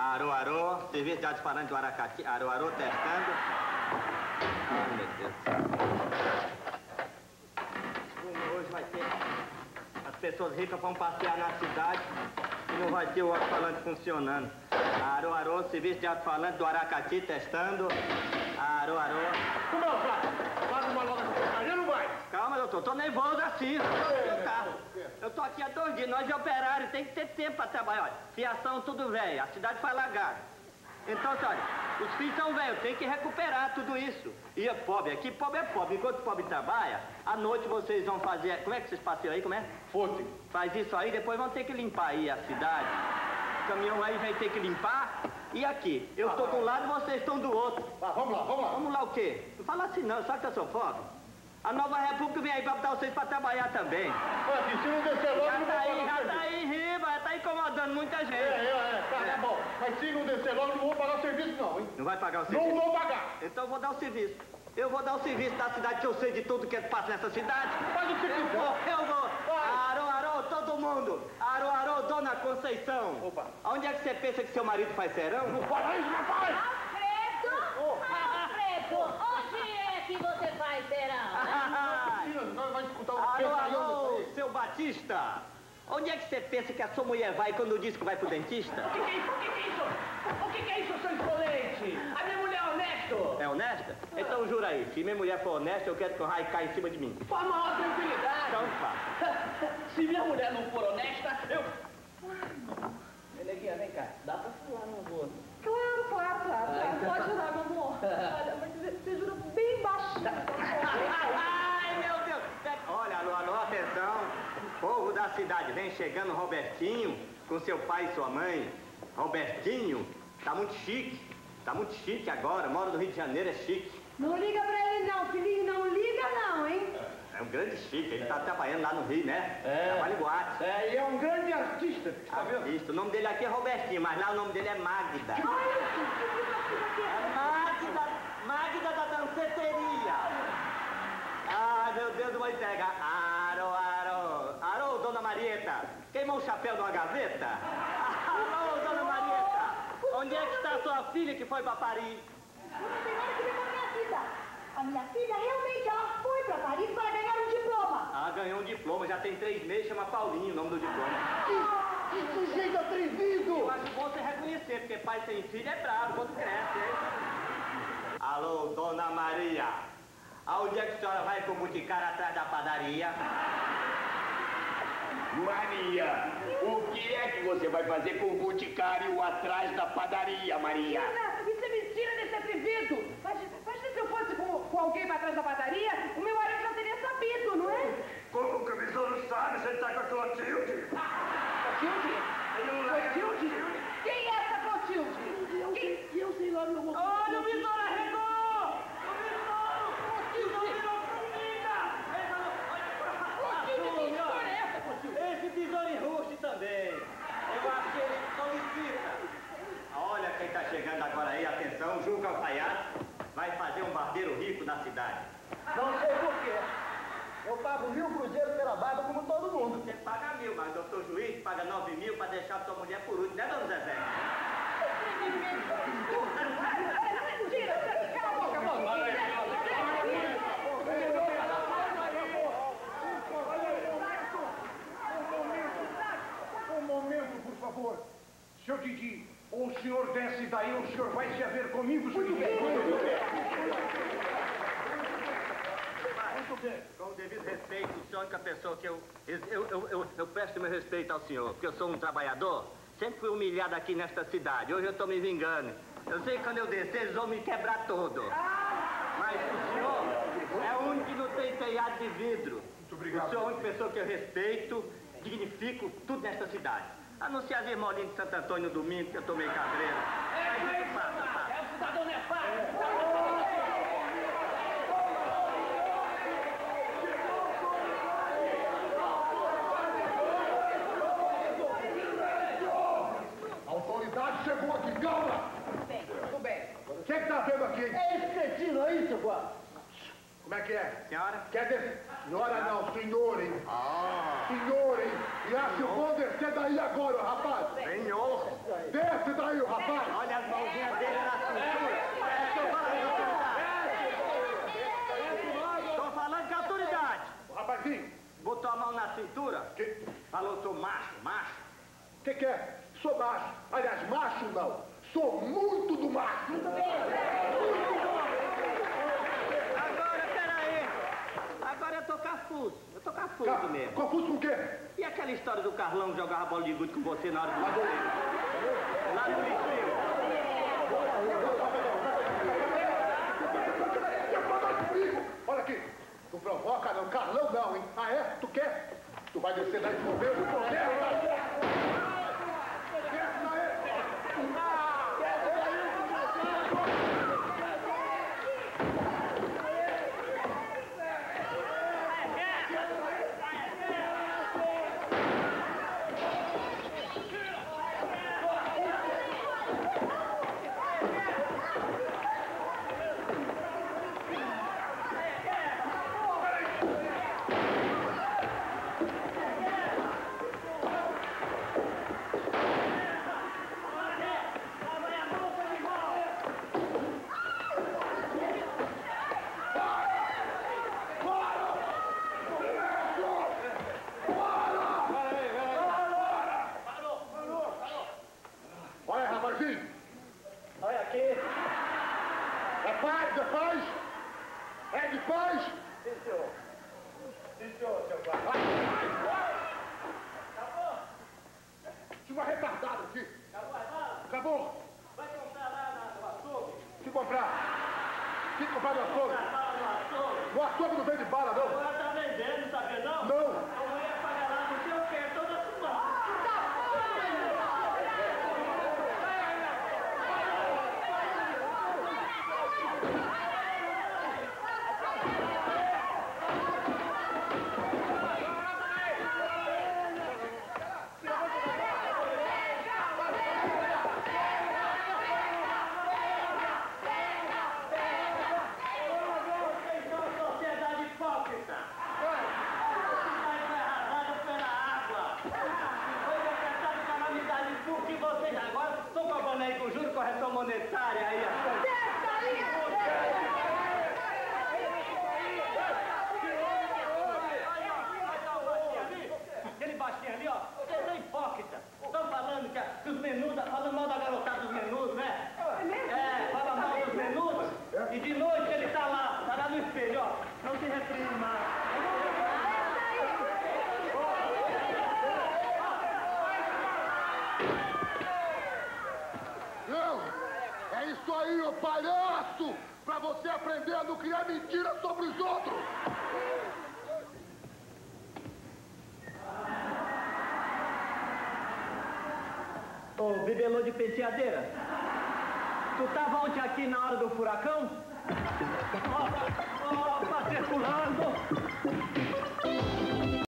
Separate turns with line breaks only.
Arô, arô, serviço de alto-falante do Aracati. Arô, arô, testando. Ai, meu Deus. Hoje vai ter... As pessoas ricas vão passear na cidade e não vai ter o alto-falante funcionando. Arô, arô, serviço de alto-falante do Aracati, testando. Arô, arô.
Não, faz uma logo essa porcaria, não vai.
Calma, doutor, tô nervoso assim. Eu tô aqui há 2 dias, nós de operário, tem que ter tempo pra trabalhar. Olha, fiação tudo velho, a cidade foi alagada. Então, olha, os filhos são velhos, tem que recuperar tudo isso. E é pobre, aqui pobre é pobre. Enquanto o pobre trabalha, à noite vocês vão fazer... Como é que vocês passeiam aí, como é?
Fosse.
Faz isso aí, depois vão ter que limpar aí a cidade. O caminhão aí vai ter que limpar. E aqui, eu estou de um lado e vocês estão do outro.
Vamos lá, vamos lá.
Vamos lá o quê? Não fala assim não, só que eu sou pobre. A Nova República vem aí pra botar vocês pra trabalhar também.
Olha, se não descer logo, não
Já tá aí, riba, já tá incomodando muita gente.
Tá bom. Mas se não descer logo, não vou pagar o serviço não, hein?
Não vai pagar o serviço?
Não vou pagar.
Então eu vou dar o serviço. Eu vou dar o serviço da cidade, que eu sei de tudo que passa nessa cidade.
Faz o que você quiser.
Eu vou. Arô, arô, todo mundo. Arô, arô, dona Conceição.
Opa.
Onde é que você pensa que seu marido faz serão?
Não fala isso, rapaz!
Alfredo! Alfredo! Onde é que você faz verão?
Nós vamos escutar o
Alô, alô, seu Batista! Onde é que você pensa que a sua mulher vai quando diz que vai pro dentista?
O que é isso? O que é isso, seu escolente? A minha mulher é honesto!
É honesta? Então jura aí, se minha mulher for honesta, eu quero que o raio caia em cima de mim.
Com a maior tranquilidade!
Então fala.
Se minha mulher não for honesta, eu... Neguinha, vem cá, dá pra falar no outro.
Claro. Pode jurar, meu amor. Olha, mas você jura bem baixinho.
Ai, meu Deus! Olha, alô, alô, atenção. Povo da cidade, vem chegando Robertinho, com seu pai e sua mãe. Robertinho, tá muito chique. Tá muito chique agora, mora no Rio de Janeiro, é chique.
Não liga pra ele não, filhinho, não liga não, hein?
É um grande chique, ele tá trabalhando lá no Rio, né? Trabalha em boate.
E é um grande artista, tá vendo?
Artista. O nome dele aqui é Robertinho, mas lá o nome dele é Magda. É Magda da danceteria. Ai, meu Deus, eu vou entregar. Arô, dona Marieta. Queimou o chapéu de uma gaveta? Alô, dona Marieta. Onde é que está a sua filha que foi pra Paris?
Não tem nada que ver com a minha filha. A minha filha realmente ela foi pra Paris para ganhar um diploma.
Ah, ganhou um diploma, já tem 3 meses, chama Paulinho o nome do diploma.
Que sujeito atrevido!
Eu acho bom você reconhecer, porque pai sem filho é bravo quando cresce, hein? Alô, dona Maria. Aonde é que a senhora vai pro boticário atrás da padaria?
Maria, o que é que você vai fazer com o boticário atrás da padaria, Maria?
Isso é mentira desse atrevido. Mas se eu fosse com alguém pra trás da padaria, o meu marido já teria sabido, não é?
Como o camisão não sabe, você tá com a Clotilde?
Clotilde? Clotilde? Quem é essa Clotilde?
Eu sei lá, meu amor.
Olha o visor arregou! O visor! Não virou comida!
Clotilde, que história é essa, Clotilde?
Esse visor enruste também. Eu acho que ele solicita. Olha quem tá chegando agora aí, atenção, Juca Alfaiate vai fazer um barbeiro rico na cidade.
Não sei por quê. Eu pago 1.000 cruzeiros pela barba como todo mundo.
Você paga 1.000, mas o doutor juiz paga 9.000 pra deixar a sua mulher por último, né, dona Zezé?
Tira, cala a boca,
Um momento, por favor. Seu Didi, ou o senhor desce daí ou o senhor vai se haver comigo, seu Didi.
Muito bem. Com o devido respeito, o senhor é a única pessoa que eu presto meu respeito ao senhor, porque eu sou um trabalhador, sempre fui humilhado aqui nesta cidade, hoje eu estou me vingando. Eu sei que quando eu descer, eles vão me quebrar todo. Mas o senhor é o único que não tem telhado de vidro.
Muito obrigado.
O senhor é a única pessoa que eu respeito, dignifico tudo nesta cidade. A não ser as irmãozinhas de Santo Antônio no domingo, que eu tomei cabreiro. Mas isso passa.
É o cidadão nefasto!
A autoridade chegou aqui, calma!
Tudo bem.
O que é que tá vendo aqui?
É esse cretino aí, seu guarda.
Como é que é?
Senhora?
Quer dizer, senhora não, senhor, hein? Senhor, hein? E acho bom descer daí agora, rapaz!
Senhor!
Desce daí, rapaz!
da cintura?
Que?
Falou, sou macho, macho.
Que é? Sou macho. Aliás, macho não. Sou muito do macho.
Muito bem.
Agora, peraí. Agora eu tô cafuso. Eu tô cafuso mesmo.
Confuso com o quê?
E aquela história do Carlão jogar bola de gude com você na hora do lagoeiro? Lá no lixeiro.
Olha aqui. Não provoca não. Carlão não, hein? Ah, é? Tu quer? Tu vai descer daí de bobeira? Olha, rapazinho.
Olha aqui.
É paz, é paz? É de paz?
Sim, senhor. Sim, senhor, seu pai. Acabou?
Tinha uma retardada aqui.
Acabou as balas?
Acabou.
Vai comprar lá no açougue?
Se comprar. Se comprar no açougue.
Bala no açougue?
No açougue não vende bala, não.
Agora tá vendendo, não sabia não?
Não.
Amanhã paga lá no seu pé toda semana. Sociedade hipócrita. Cidade foi arrasada pela água. Foi decretado calamidade pública e vocês agora estão cobrando aí com juros, correção monetária aí. Aquele baixinho ali, ó, vocês são hipócritas. Estão falando que os menudos, falando mal da garotada dos menudos, né? É, fala mal dos menudos. E de noite ele tá lá no espelho, ó. Não se reprime mais.
Não. É isso aí, ô palhaço. Pra você aprender a não criar mentira sobre os outros.
Ô, bibelô de penteadeira, tu tava ontem aqui na hora do furacão? Ó, tá circulando.